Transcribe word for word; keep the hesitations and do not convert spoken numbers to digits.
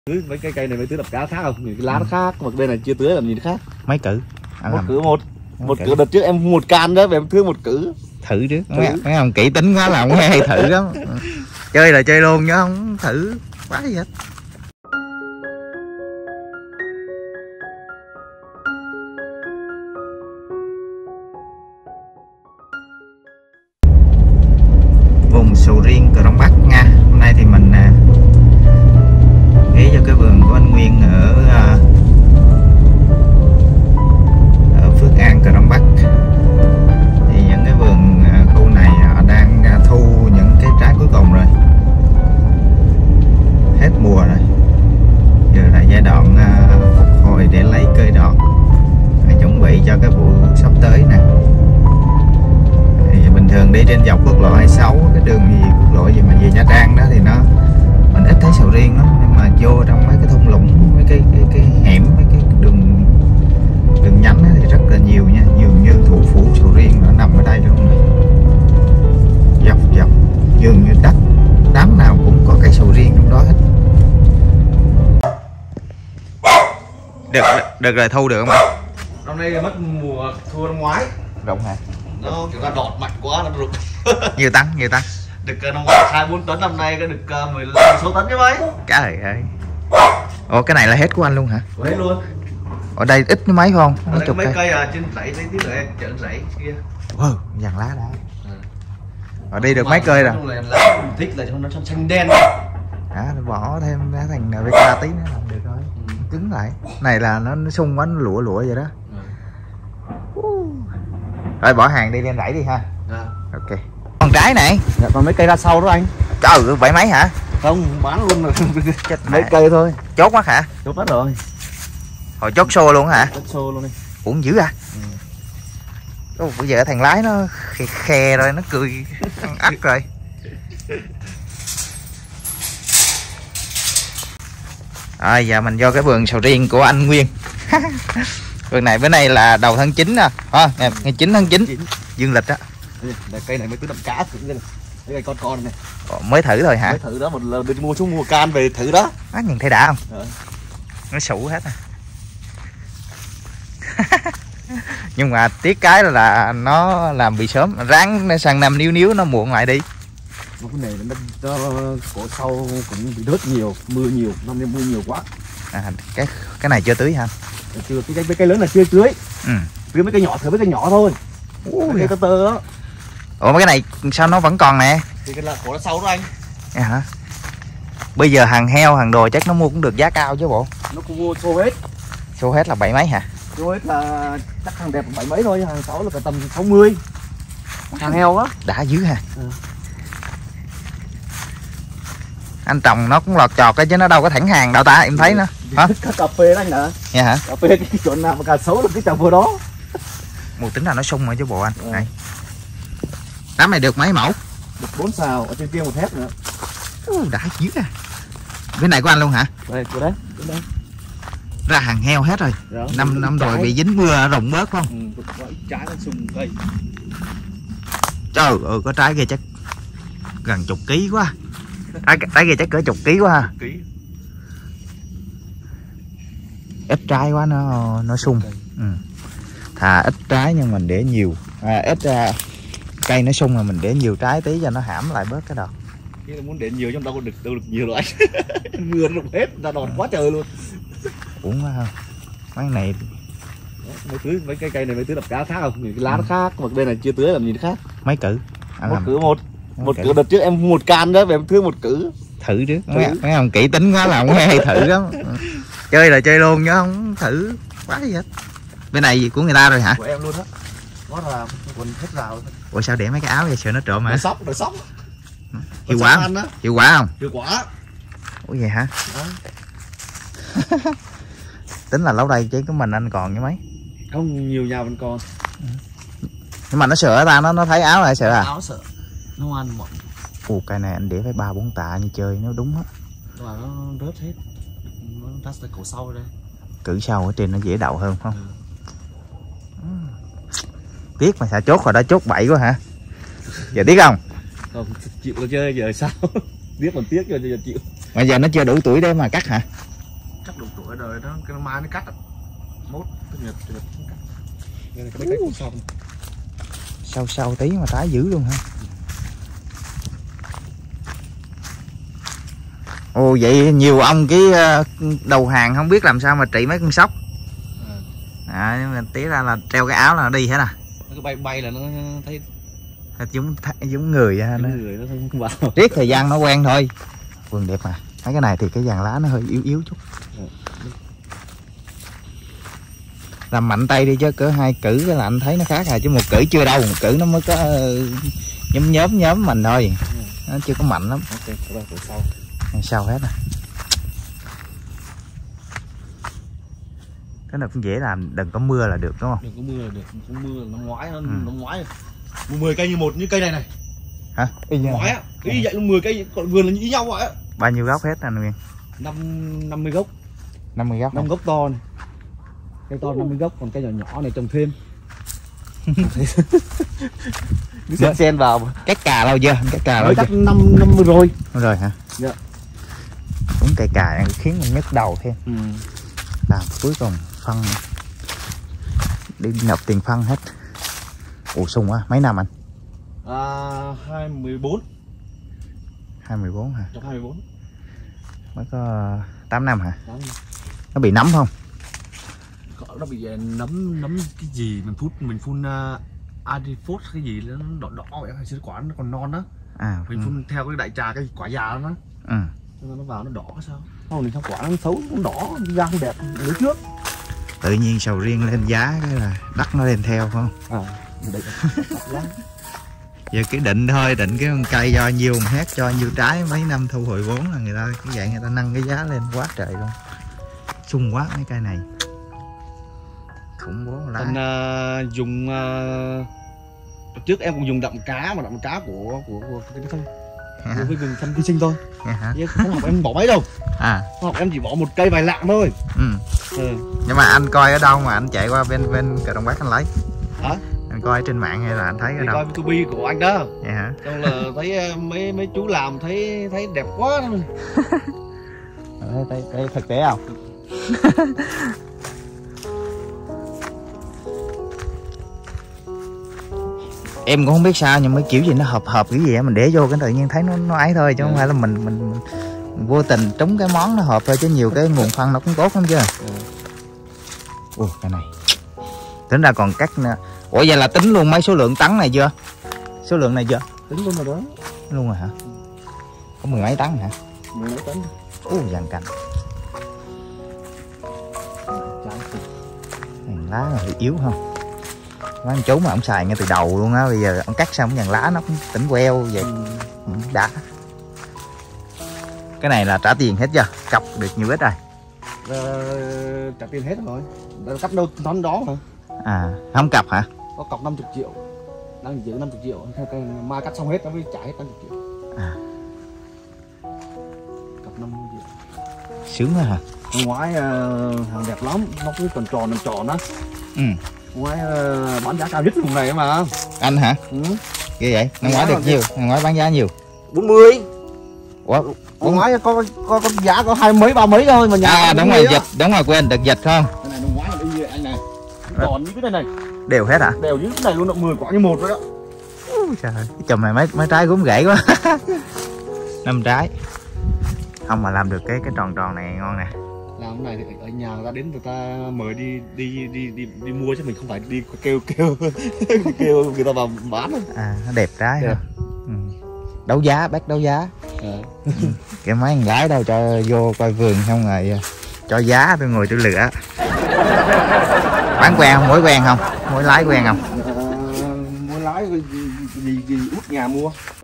Tưới mấy cây cây này mới tưới đập cá khác không? Nhìn cái lá nó khác, mà bên này chưa tưới làm nhìn khác. Mấy cử? Một cử một. Một cử đợt trước em một can đó, về em tưới một cử. Thử chứ. Mấy, mấy ông kỹ tính quá là không hay thử lắm. Chơi là chơi luôn chứ không thử quá gì hết. Vùng sầu riêng Cờ Đông Bắc nha. Hôm nay thì mình ghé cho cái vườn của anh Nguyên ở ở Phước An, Cờ Đông Bắc. Thì những cái vườn khu này họ đang thu những cái trái cuối cùng rồi, hết mùa rồi, giờ là giai đoạn phục hồi để lấy cây đọt, chuẩn bị cho cái vụ sắp tới nè. Thì bình thường đi trên dọc quốc lộ hai mươi sáu, cái đường gì quốc lộ gì mà về Nha Trang đó thì nó mình ít thấy sầu riêng lắm, nhưng mà vô trong mấy cái thung lũng, mấy cái cái cái hẻm, mấy cái đường đường nhánh thì rất là nhiều nha, nhiều như thủ phủ sầu riêng nó nằm ở đây luôn này, dọc dọc dường như đất đám nào cũng có cây sầu riêng trong đó hết. Được được rồi, thu được không ạ? Năm nay mất mùa thua năm ngoái. Rộng hả? Nó kiểu là đọt mạnh quá nó rụng. Nhiều tăng, nhiều tăng. Được năm ngoái hai bốn tấn, năm nay có được mười lăm số tấn chứ mấy. Trời ơi. Ồ, cái này là hết của anh luôn hả? Của hết luôn. Ở đây ít mấy phải không? Ở đây có mấy cây, cây à, trên rẫy tí tí nữa chợ rẫy kia. Wow, vàng lá đã. À. Ở đây được mấy cây rồi. Lá mình thích là cho nó xanh đen. À, bỏ thêm lá thành en vê ca tí nữa làm được thôi. Ừ. Cứng lại. Này là nó, nó sung quá, nó lụa lụa vậy đó. Ừ. Rồi bỏ hàng đi lên rẫy đi ha. À. Ok. Còn trái này. Dạ, còn mấy cây ra sau đó anh. Trời ơi, bảy mấy hả? Không, bán luôn rồi. Mấy cây thôi. Chốt quá hả? Chốt hết rồi. Hồi chốt xô luôn hả? Chốt xô luôn đi. Cũng dữ à? Ừ. Ồ, bây giờ thằng lái nó khe, khe rồi, nó cười ăn ắt rồi. Rồi giờ mình vô cái vườn sầu riêng của anh Nguyên. Vườn này bữa nay là đầu tháng chín nè, à, ngày chín tháng chín dương lịch á. Cây này mới tưới đập cá thử đây này. Cái cây con con này. Ồ, mới thử thôi hả? Mới thử đó, một lần đi mua xuống mua can về thử đó. Á, nhìn thấy đã không? Rồi. Nó sụ hết à. Nhưng mà tiếc cái là nó làm bị sớm, ráng sang năm níu níu nó muộn lại đi. Cái này nó, nó cổ sau cũng bị rớt nhiều, mưa nhiều, năm nay mưa nhiều quá. À, cái cái này chưa tưới hả? Chưa, cái cây, cây lớn là chưa tưới. Ừ. Tưới mấy cây nhỏ, thử mấy cây nhỏ thôi. Mấy cây tơ tơ đó. Ủa mấy cái này sao nó vẫn còn nè? Thì cái là cổ nó sâu đó anh. À, hả? Bây giờ hàng heo, hàng đồ chắc nó mua cũng được giá cao chứ bộ. Nó cũng mua xô hết. Xô hết là bảy mấy hả? Xô hết là chắc hàng đẹp bảy mấy thôi, hàng xấu là tầm sáu mươi. Hàng heo á. Đã dữ hả? Ừ. Anh trồng nó cũng lọt chọt chứ nó đâu có thẳng hàng đâu ta, em thấy nó. Hả? Cà phê đó anh nè. Dạ hả? Cà phê cái chỗ nào mà cà xấu là cái trồng vừa đó. Mùa tính là nó sung rồi chứ bộ anh. Ừ. Này. Đám này được mấy mẫu? Được bốn xào, ở trên kia một thép nữa. Ừ, đã dữ à. Cái này của anh luôn hả? Đây, của đấy, của đấy. Ra hàng heo hết rồi. Đó, năm năm rồi bị dính mưa rụng bớt không? Ừ, trái nó sung cây. Trời ơi, có trái kia chắc gần chục ký quá. Trái, trái kia chắc cỡ chục ký quá ha. Ký. Ít trái quá nó nó sung. Ừ. Thà ít trái nhưng mình để nhiều. À, ít uh, cây nó sung mà mình để nhiều trái tí cho nó hãm lại bớt cái đọt. Chứ muốn để nhiều trong đâu có được đâu được nhiều rồi anh. Mưa nó rụng hết, ra đọt quá trời luôn. Uổng quá không? Mấy này mấy tưới mấy cây cây này mấy tưới đập cá khác không? Nhìn cái lá nó khác, mà bên này chưa tưới làm nhìn khác. Mấy cử? Ăn một cử một. Một cử đợt trước em một can đó, về em tưới một cử. Thử chứ. Mấy, mấy ông kỹ tính quá là không hay thử lắm. Chơi là chơi luôn chứ không thử quá gì hết. Bên này gì của người ta rồi hả? Của em luôn á. Nó là quần hết rào. Ủa sao để mấy cái áo vậy, sợ nó trộm hả? Đội sóc, đội sóc. Hiệu quả không? Hiệu quả không? Hiệu quả. Ủa vậy hả? Tính là lâu đây chứ có mình anh còn với mấy. Không, nhiều nhà vẫn còn. Nhưng mà nó sợ ta, nó nó thấy áo này sợ à? Áo sợ. Nó ăn mọi. Ồ, cây này anh để phải ba bốn tạ như chơi nó đúng á. Mà nó rớt hết. Nó rớt tới cổ sau đây. Cử sau ở trên nó dễ đậu hơn không? Ừ. Tiếc mà sao chốt rồi đó, chốt bậy quá hả? Giờ tiếc không? Không, chịu được chơi giờ sao? Tiếc còn tiếc rồi giờ chịu. Mà giờ nó chưa đủ tuổi để mà cắt hả? chắc đủ tuổi rồi đó, cái mai nó cắt à. Mốt cái nhật nhật cắt. Đây là cái đấy cũng xong. Sâu sâu tí mà tái dữ luôn ha. Ồ vậy nhiều ông cái đầu hàng không biết làm sao mà trị mấy con sóc. À, nhưng mà tí ra là treo cái áo là nó đi hết à. Nó cứ bay bay là nó thấy giống giống người vậy ha. Nó người nó không vào. riết thời gian nó quen thôi. Vườn đẹp mà. Mấy cái này thì cái dàn lá nó hơi yếu yếu chút. Làm mạnh tay đi chứ cỡ hai cử cái là anh thấy nó khác rồi, chứ một cử chưa đâu, một cử nó mới có nhóm nhóm nhóm mình thôi. Nó chưa có mạnh lắm. Ok, sau. Sau hết à. Cái này cũng dễ làm, đừng có mưa là được đúng không? Đừng có mưa là được, không mưa năm ngoái nó ừ. năm ngoái mười cây như một như cây này này. Hả? Y như ngoái á, ý vậy luôn mười cây còn vườn là như nhau vậy á. Bao nhiêu gốc hết anh Nguyên? năm năm mươi gốc. năm mươi gốc. năm gốc to này. Cây to năm mươi gốc, còn cây nhỏ nhỏ này trồng thêm. Cứ xen xen vào. Cắt cà lâu chưa? Cắt cà lâu chưa? Cắt năm năm mươi rồi. Đúng rồi hả? Dạ. Đúng cây cà này khiến mình nhức đầu thêm. Ừ. Làm cuối cùng phân đi nộp tiền phân hết. Ủa sung quá, mấy năm anh? À, hai mươi bốn. hai mươi bốn hả? Trong hai mươi bốn. Mới có tám năm hả? tám. Nó bị nấm không? Nó bị nấm nấm cái gì mình phun mình phun uh, Adifos cái gì nó đỏ đỏ vậy, hay quả nó còn non đó. À, mình ừ. phun theo cái đại trà cái quả già đó. Ừ. Nó vào nó đỏ sao? Không thì sao quả nó xấu, nó đỏ, da không đẹp lấy trước. Tự nhiên sầu riêng lên giá cái là đất nó lên theo không? À, định giờ cái định thôi, định cái con cây do nhiêu hết cho nhiêu trái, mấy năm thu hồi vốn là người ta cái dạng người ta nâng cái giá lên quá trời luôn. Sung quá mấy cây này. Khủng bố lá. Anh uh, dùng uh, trước em cũng dùng đậm cá mà đậm cá của của của cái thôi. Với cái gừng phân vi sinh thôi. Chứ không học em bỏ mấy đâu. À. Không học em chỉ bỏ một cây vài lạng thôi. Ừ. Ừ. Nhưng mà anh coi ở đâu mà anh chạy qua bên bên Cờ Đông Bắc anh lấy? Hả? Anh coi trên mạng hay là anh thấy ở đâu? Coi YouTube của anh đó. Vậy hả? Xong là thấy mấy mấy chú làm thấy thấy đẹp quá. thấy, thấy, thấy thực tế không? Em cũng không biết sao nhưng mấy kiểu gì nó hợp hợp cái gì á, mình để vô cái tự nhiên thấy nó nó ấy thôi chứ không phải là mình, mình mình vô tình trúng cái món nó hợp thôi, chứ nhiều cái nguồn phân nó cũng tốt lắm chứ. Ủa cái này tính ra còn cắt nè. Ủa vậy là tính luôn mấy số lượng tấn này chưa? Số lượng này chưa? Tính luôn rồi đó. Luôn rồi hả? Có mười mấy tấn hả? Mười mấy tấn. Ủa dàn cành. Lá này thì yếu không? Mấy anh chú mà ông xài ngay từ đầu luôn á, bây giờ ông cắt xong dàn lá nó cũng tỉnh queo vậy. Ừ. Đã. Cái này là trả tiền hết chưa? Cọc được nhiều ít rồi. Ờ, trả tiền hết rồi. Cắt đâu tấn đó hả? À, không cọc hả? Có cọc năm mươi triệu. Đang giữ năm mươi triệu, mai cắt xong hết nó mới trả hết năm mươi triệu. À. Cọc năm mươi triệu. Sướng quá hả? Ngoái uh, hàng đẹp lắm, nó cứ còn tròn tròn á. Ừ. Ngoái uh, bán giá cao nhất vùng này mà. Anh hả? Ừ. Ghê vậy? Năm ngoái được nhiêu? Năm ngoái bán giá nhiều. bốn mươi. Ủa? Năm ngoái có, có có giá có hai mấy ba mấy thôi mà nhà. À đúng rồi, dịch, đúng rồi quên, được dịch không? Cái này năm ngoái là đi anh này. Tròn như cái này này. Đều hết hả? Đều như cái này luôn, độ mười quả như một rồi đó. Trời ơi, cái chùm này mấy mấy trái cũng gãy quá. Năm trái. Không mà làm được cái cái tròn tròn này ngon nè. Làm cái này thì ở nhà người ta đến người ta mời đi đi đi đi đi mua chứ mình không phải đi kêu kêu kêu người ta vào bán. À nó đẹp trái ha. Ừ. Đấu giá, bác đấu giá. À. Ừ. Cái mấy con gái đâu cho vô coi vườn không rồi cho giá tôi ngồi tôi lựa. Bán quen không? Mối quen không? Mối lái quen không? À, mối lái gì, gì, gì út nhà mua.